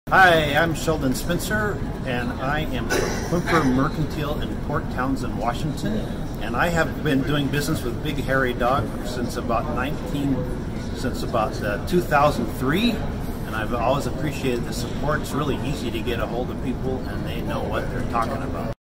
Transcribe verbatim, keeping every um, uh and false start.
Hi, I'm Sheldon Spencer, and I am from Quimper Mercantile in Port Townsend, Washington. And I have been doing business with Big Hairy Dog since about nineteen, since about uh, two thousand three, and I've always appreciated the support. It's really easy to get a hold of people, and they know what they're talking about.